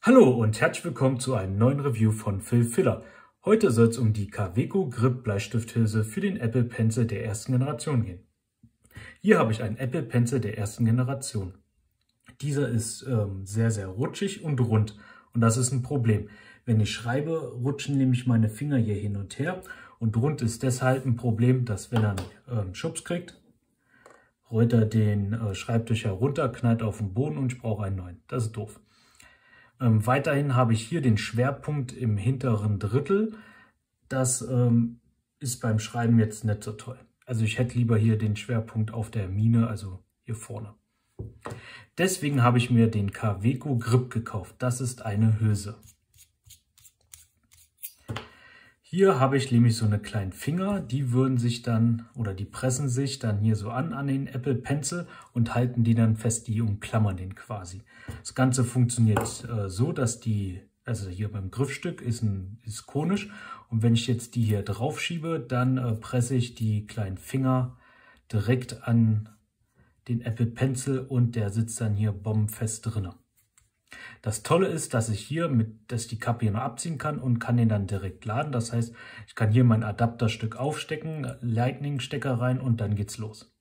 Hallo und herzlich willkommen zu einem neuen Review von Phil Filler. Heute soll es um die Kaweco Grip Bleistifthülse für den Apple Pencil der ersten Generation gehen. Hier habe ich einen Apple Pencil der ersten Generation. Dieser ist sehr, sehr rutschig und rund und das ist ein Problem. Wenn ich schreibe, rutschen nämlich meine Finger hier hin und her und rund ist deshalb ein Problem, dass wenn er einen Schubs kriegt, rollt er den Schreibtisch herunter, knallt auf den Boden und ich brauche einen neuen. Das ist doof. Weiterhin habe ich hier den Schwerpunkt im hinteren Drittel. Das ist beim Schreiben jetzt nicht so toll. Also ich hätte lieber hier den Schwerpunkt auf der Mine, also hier vorne. Deswegen habe ich mir den Kaweco Grip gekauft. Das ist eine Hülse. Hier habe ich nämlich so eine kleinen Finger, die würden sich dann oder die pressen sich dann hier so an den Apple Pencil und halten die dann fest, die umklammern den quasi. Das Ganze funktioniert so, dass also hier beim Griffstück ist konisch und wenn ich jetzt die hier drauf schiebe, dann presse ich die kleinen Finger direkt an den Apple Pencil und der sitzt dann hier bombenfest drin. Das Tolle ist, dass ich die Kappe hier noch abziehen kann und kann den dann direkt laden. Das heißt, ich kann hier mein Adapterstück aufstecken, Lightning-Stecker rein und dann geht's los.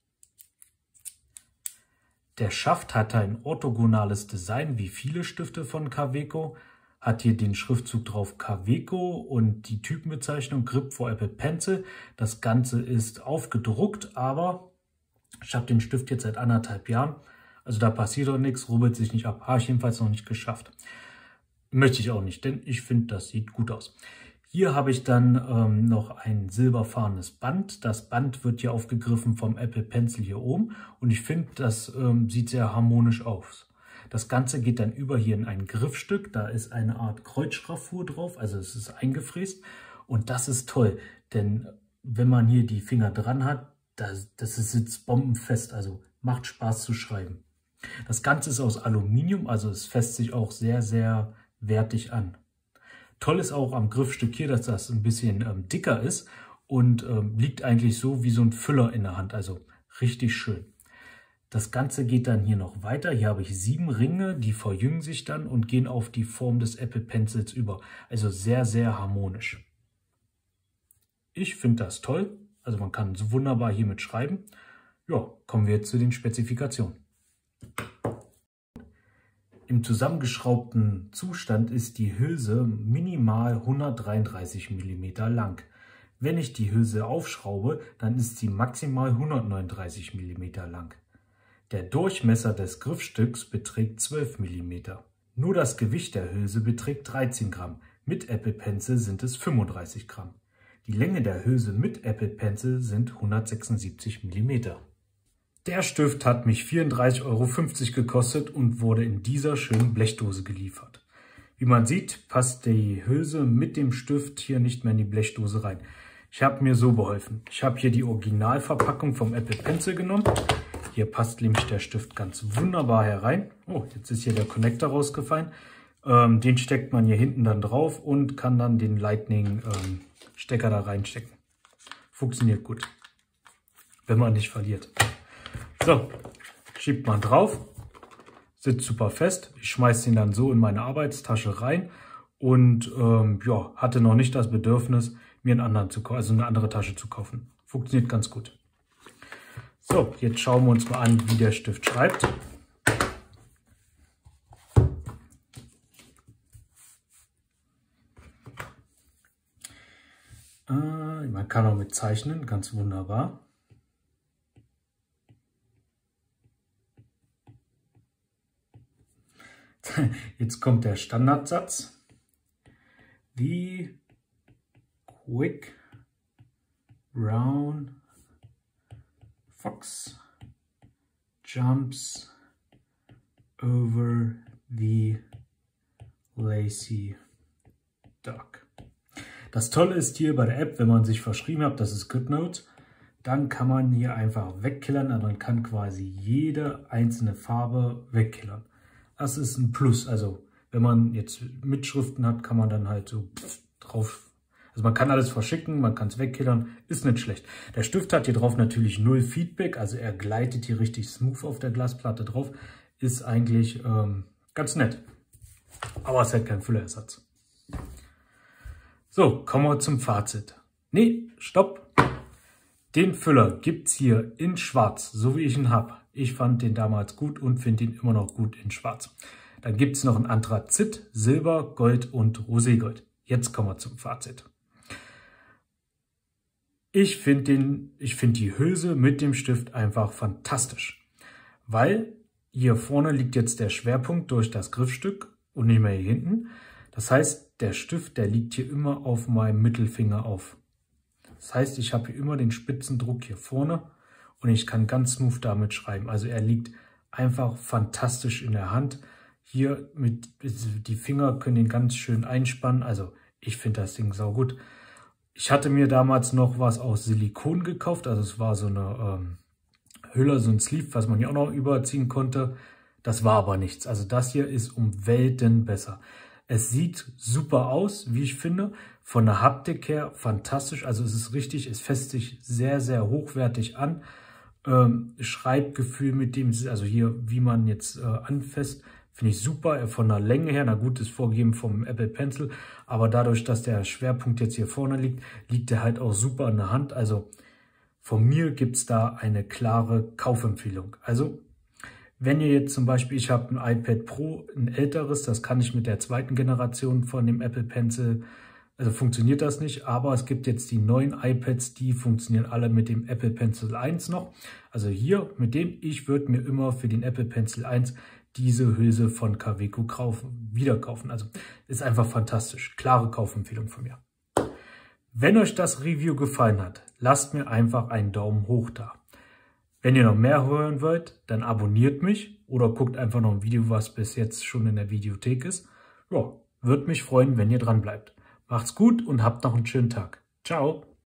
Der Schaft hat ein orthogonales Design, wie viele Stifte von Kaweco. Hat hier den Schriftzug drauf Kaweco und die Typenbezeichnung Grip for Apple Pencil. Das Ganze ist aufgedruckt, aber ich habe den Stift jetzt seit 1,5 Jahren. Also da passiert doch nichts, rubbelt sich nicht ab. Habe ich jedenfalls noch nicht geschafft. Möchte ich auch nicht, denn ich finde, das sieht gut aus. Hier habe ich dann noch ein silberfarbenes Band. Das Band wird hier aufgegriffen vom Apple Pencil hier oben. Und ich finde, das sieht sehr harmonisch aus. Das Ganze geht dann über hier in ein Griffstück. Da ist eine Art Kreuzschraffur drauf, also es ist eingefräst. Und das ist toll, denn wenn man hier die Finger dran hat, das sitzt bombenfest, also macht Spaß zu schreiben. Das Ganze ist aus Aluminium, also es fässt sich auch sehr, sehr wertig an. Toll ist auch am Griffstück hier, dass das ein bisschen dicker ist und liegt eigentlich so wie so ein Füller in der Hand, also richtig schön. Das Ganze geht dann hier noch weiter. Hier habe ich 7 Ringe, die verjüngen sich dann und gehen auf die Form des Apple Pencils über. Also sehr, sehr harmonisch. Ich finde das toll, also man kann so wunderbar hiermit schreiben. Ja, kommen wir jetzt zu den Spezifikationen. Im zusammengeschraubten Zustand ist die Hülse minimal 133 mm lang. Wenn ich die Hülse aufschraube, dann ist sie maximal 139 mm lang. Der Durchmesser des Griffstücks beträgt 12 mm. Nur das Gewicht der Hülse beträgt 13 Gramm. Mit Apple Pencil sind es 35 Gramm. Die Länge der Hülse mit Apple Pencil sind 176 mm. Der Stift hat mich 34,50 € gekostet und wurde in dieser schönen Blechdose geliefert. Wie man sieht, passt die Hülse mit dem Stift hier nicht mehr in die Blechdose rein. Ich habe mir so beholfen. Ich habe hier die Originalverpackung vom Apple Pencil genommen. Hier passt nämlich der Stift ganz wunderbar herein. Oh, jetzt ist hier der Connector rausgefallen. Den steckt man hier hinten dann drauf und kann dann den Lightning-Stecker da reinstecken. Funktioniert gut, wenn man nicht verliert. So, schiebt man drauf, sitzt super fest. Ich schmeiße den dann so in meine Arbeitstasche rein und ja, hatte noch nicht das Bedürfnis, mir eine andere Tasche zu kaufen. Funktioniert ganz gut. So, jetzt schauen wir uns mal an, wie der Stift schreibt. Man kann auch mit zeichnen, ganz wunderbar. Jetzt kommt der Standardsatz. The quick brown fox jumps over the lazy dog. Das Tolle ist hier bei der App, wenn man sich verschrieben hat, das ist GoodNotes, dann kann man hier einfach wegkillern, also man kann quasi jede einzelne Farbe wegkillern. Das ist ein Plus, also wenn man jetzt Mitschriften hat, kann man dann halt so drauf, also man kann alles verschicken, man kann es wegkillern, ist nicht schlecht. Der Stift hat hier drauf natürlich 0 Feedback, also er gleitet hier richtig smooth auf der Glasplatte drauf, ist eigentlich ganz nett. Aber es hat keinen Füllerersatz. So, kommen wir zum Fazit. Nee, stopp! Den Füller gibt es hier in schwarz, so wie ich ihn habe. Ich fand den damals gut und finde ihn immer noch gut in schwarz. Dann gibt es noch ein Anthrazit, Silber, Gold und Roségold. Jetzt kommen wir zum Fazit. Ich finde die Hülse mit dem Stift einfach fantastisch, weil hier vorne liegt jetzt der Schwerpunkt durch das Griffstück und nicht mehr hier hinten. Das heißt, der Stift, der liegt hier immer auf meinem Mittelfinger auf. Das heißt, ich habe hier immer den Spitzendruck hier vorne und ich kann ganz smooth damit schreiben. Also er liegt einfach fantastisch in der Hand. Hier die Finger können ihn ganz schön einspannen. Also ich finde das Ding saugut. Ich hatte mir damals noch was aus Silikon gekauft. Also es war so eine Hülle, so ein Sleeve, was man hier auch noch überziehen konnte. Das war aber nichts. Also das hier ist um Welten besser. Es sieht super aus, wie ich finde. Von der Haptik her fantastisch. Also es ist richtig, es fässt sich sehr, sehr hochwertig an. Schreibgefühl mit dem, also hier, wie man jetzt anfasst, finde ich super. Von der Länge her, na gut, ist vorgegeben vom Apple Pencil. Aber dadurch, dass der Schwerpunkt jetzt hier vorne liegt, liegt er halt auch super in der Hand. Also von mir gibt es da eine klare Kaufempfehlung. Also wenn ihr jetzt zum Beispiel, ich habe ein iPad Pro, ein älteres, das kann ich mit der zweiten Generation von dem Apple Pencil, also funktioniert das nicht, aber es gibt jetzt die neuen iPads, die funktionieren alle mit dem Apple Pencil 1 noch. Also hier mit dem, ich würde mir immer für den Apple Pencil 1 diese Hülse von Kaweco wieder kaufen. Also ist einfach fantastisch, klare Kaufempfehlung von mir. Wenn euch das Review gefallen hat, lasst mir einfach einen Daumen hoch da. Wenn ihr noch mehr hören wollt, dann abonniert mich oder guckt einfach noch ein Video, was bis jetzt schon in der Videothek ist. Ja, würde mich freuen, wenn ihr dran bleibt. Macht's gut und habt noch einen schönen Tag. Ciao!